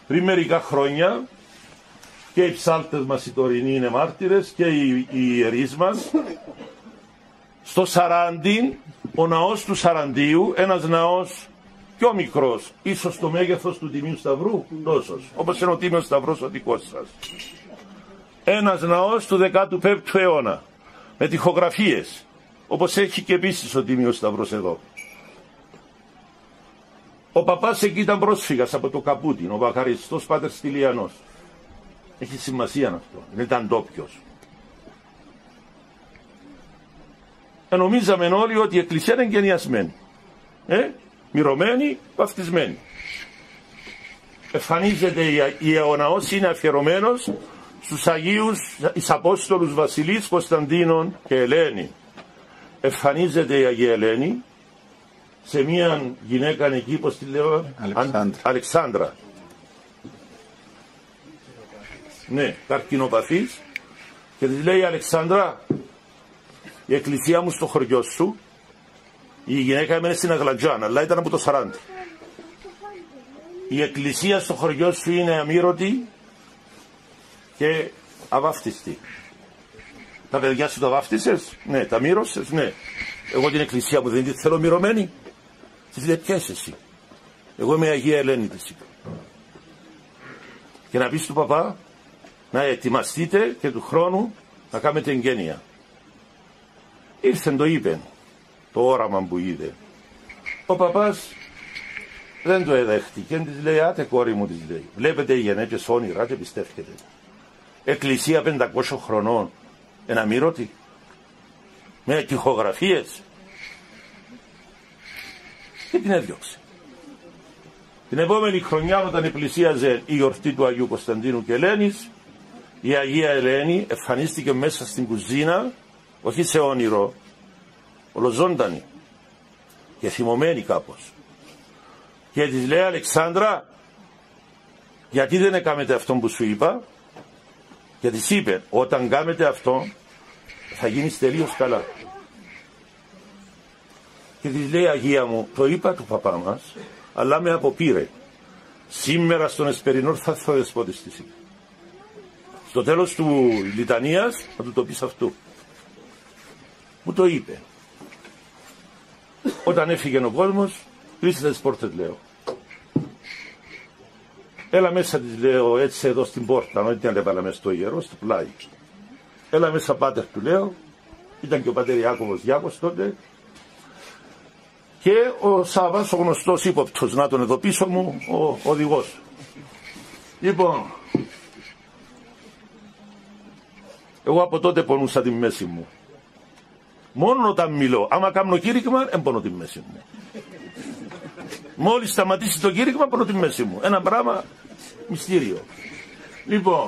πριν μερικά χρόνια, και οι ψάλτες μας οι τωρινοί είναι μάρτυρες και οι ιερείς μας, στο Σαράντι, ο ναός του Σαραντίου, ένας ναός πιο μικρός, ίσως το μέγεθος του Τιμίου Σταυρού, τόσος, όπως είναι ο Τίμιος Σταυρός ο δικός σας. Ένας ναός του 15ου αιώνα, με τοιχογραφίες, όπως έχει και επίσης ο Τίμιος Σταυρός εδώ. Ο παπάς εκεί ήταν πρόσφυγας από το Καπούτιν, ο Βαχαριστός Πάτερ Στυλιανός. Έχει σημασία αυτό, δεν ήταν ντόπιος. Νομίζαμε όλοι ότι η Εκκλησία είναι εγκαινιασμένη. Μυρωμένη, βαφτισμένη. Εμφανίζεται ο ναός είναι αφιερωμένος στους Αγίους εις Απόστολους Βασιλείς, Κωνσταντίνων και Ελένη. Εμφανίζεται η Αγία Ελένη σε μια γυναίκα εκεί, πώς τη λέω, Αλεξάνδρα. Ναι, καρκινοπαθής, και της λέει: Αλεξάνδρα, η εκκλησία μου στο χωριό σου, η γυναίκα έμενε στην Αγλαντζάν, αλλά ήταν από το 40. Η εκκλησία στο χωριό σου είναι αμύρωτη και αβάφτιστη. Τα παιδιά σου τα βάφτισες? Ναι. Τα μύρωσες? Ναι. Εγώ την εκκλησία μου δεν τη θέλω μυρωμένη. Της λέει: ποια είσαι εσύ? Εγώ είμαι η Αγία Ελένη της είπα. Και να πεις του παπά να ετοιμαστείτε και του χρόνου να κάνετε εγγένεια. Ήρθεν, το είπε, το όραμα που είδε. Ο παπάς δεν το εδέχτηκε, της λέει: άτε κόρη μου, της λέει, βλέπετε οι γενέτες όνειρα και πιστεύετε. Εκκλησία 500 χρονών, εναμύρωτη, με τοιχογραφίες. Και την έδιωξε. Την επόμενη χρονιά, όταν πλησίαζε η γιορτή του Αγίου Κωνσταντίνου και Ελένης, η Αγία Ελένη εμφανίστηκε μέσα στην κουζίνα, όχι σε όνειρο, ολοζώντανη και θυμωμένη κάπως. Και της λέει: Αλεξάνδρα, γιατί δεν έκαμετε αυτό που σου είπα? Και της είπε: όταν κάνετε αυτό θα γίνεις τελείως καλά. Και της λέει: Αγία μου, το είπα του παπά μας, αλλά με αποπήρε. Σήμερα στον Εσπερινό θα έρθω δεσπότης της είπε. Στο τέλος του λιτανίας θα του το πεις αυτού. Μου το είπε. Όταν έφυγε ο κόσμος, κλείστε τις πόρτες, λέω. Έλα μέσα, της λέω, έτσι εδώ στην πόρτα, δεν την έβαλα μέσα στο ιερό, στο πλάι. Έλα μέσα, πάτερ, του λέω. Ήταν και ο πατέρ Ιάκωβος Διάκος τότε. Και ο Σάββας, ο γνωστός ύποπτος, να τον εδώ πίσω μου, ο οδηγός. Λοιπόν, εγώ από τότε πονούσα τη μέση μου. Μόνο όταν μιλώ, άμα κάνω κήρυγμα, δεν πονώ τη μέση μου. Μόλις σταματήσει το κήρυγμα, πονώ τη μέση μου. Ένα πράγμα μυστήριο. Λοιπόν,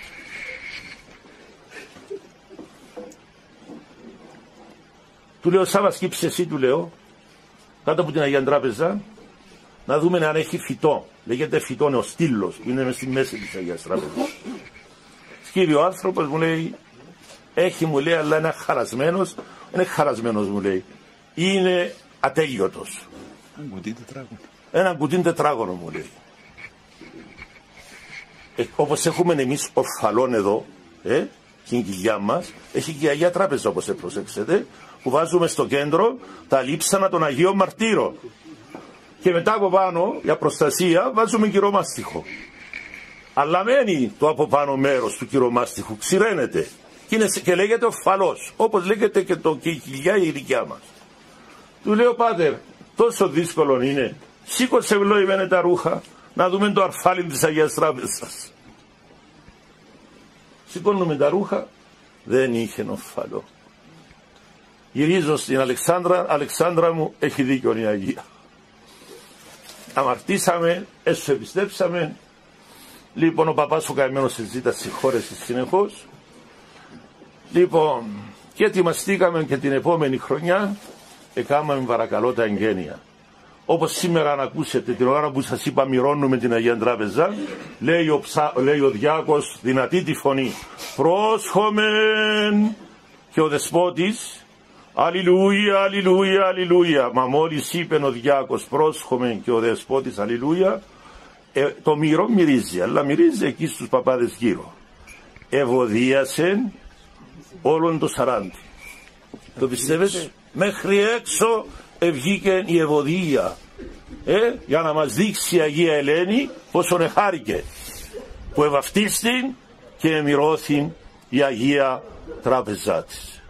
του λέω: Σάββα, σκύψε εσύ, του λέω, κάτω από την Αγία Τράπεζα, να δούμε αν έχει φυτό. Λέγεται φυτό, είναι ο στήλος που είναι στη μέση της Αγίας Τράπεζας. Σκύβει ο άνθρωπος, μου λέει: έχει, μου λέει, αλλά είναι χαρασμένος. Είναι χαρασμένος, μου λέει. Είναι ατέλειωτος. Ένα κουτί τετράγωνο, μου λέει. Όπως έχουμε εμείς ορφαλόν εδώ, στην κοιλιά μας, έχει και η Αγία Τράπεζα, όπως προσέξετε, που βάζουμε στο κέντρο τα λείψανα των Αγίων Μαρτύρων. Και μετά από πάνω, για προστασία, βάζουμε κυρομάστιχο. Αλλά μένει το από πάνω μέρος του κυρομάστιχου, ξηραίνεται. Και λέγεται ορφαλός, όπως λέγεται και η κοιλιά η δικιά μας. Του λέω: πάτερ, τόσο δύσκολο είναι. Σήκωσε βλόημενε τα ρούχα, να δούμε το αρφάλι της Αγίας Τράπεζας. Σηκώνουμε τα ρούχα, δεν είχε ορφαλό. Γυρίζω στην Αλεξάνδρα: Αλεξάνδρα μου, έχει δίκιο η Αγία. Αμαρτήσαμε, έσου επιστέψαμε. Λοιπόν, ο παπάς ο καημένος ζήτα συγχώρεση συνεχώς. Λοιπόν, και ετοιμαστήκαμε και την επόμενη χρονιά έκαναμε παρακαλώ τα εγγένεια. Όπως σήμερα να ακούσετε την ώρα που σας είπα μυρώνουμε την Αγία Τράπεζα, λέει ο διάκος δυνατή τη φωνή: πρόσχομεν. Και ο δεσπότης: αλληλούια, αλληλούια, αλληλούια. Μα μόλις είπε ο διάκος πρόσχομεν και ο δεσπότης αλληλούια, Το μύρο μυρίζει, αλλά μυρίζει εκεί στους παπάδες γύρω. Ευωδίασε όλον το 40. Το πιστεύετε? Μέχρι έξω ευγήκε η Ευωδία, για να μας δείξει η Αγία Ελένη πόσο εχάρηκε που ευαυτίστην και εμυρώθην η Αγία Τράπεζά της.